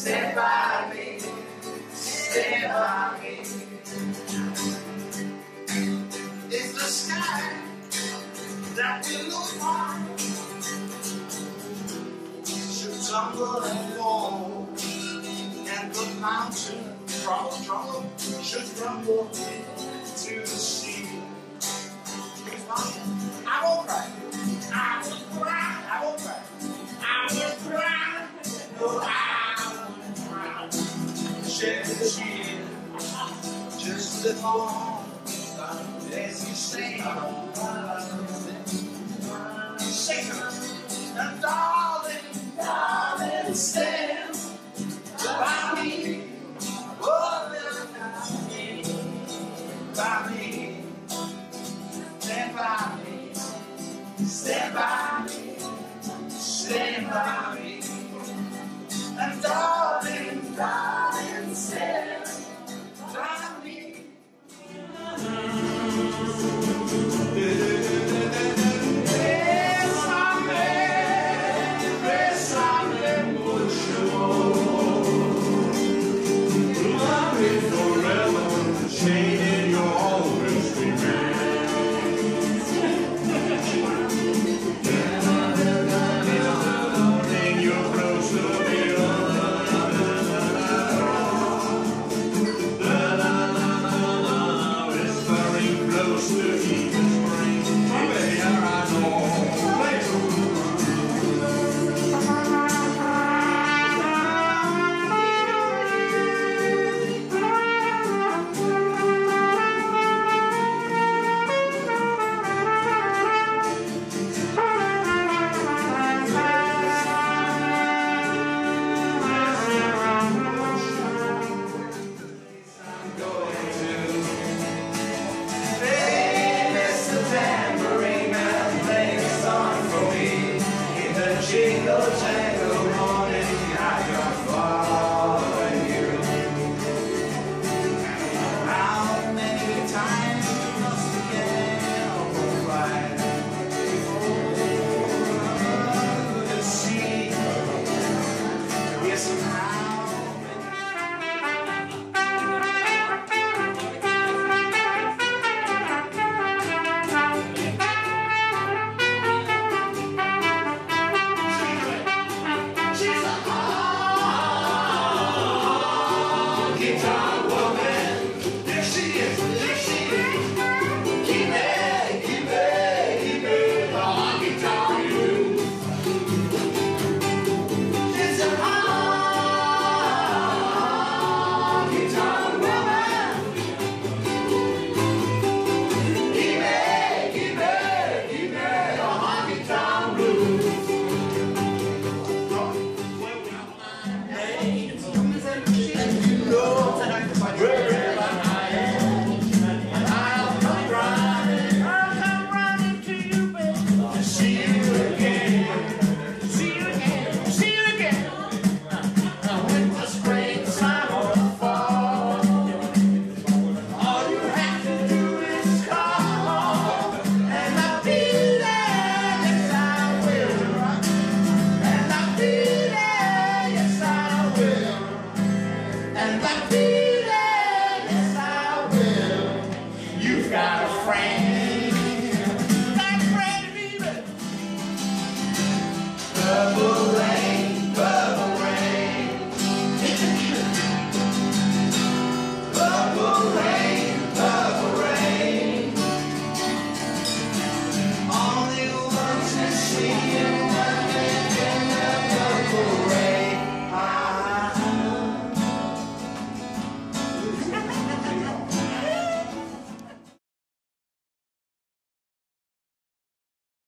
stand by me, stand by me. It's the sky that we look on, should tumble and fall, and the mountain trouble should crumble to the sea. I won't cry, I won't cry, I won't cry, I won't cry, no, I won't cry. Shed a tear, just live on, as you say, and darling, darling, stand by me, oh, by me, stand by me, stand by me, stand by me, and darling, darling, stand by me. Jingle jangle morning, I got following you. How many times must we get on the flight before the sea? Yes, got a friend.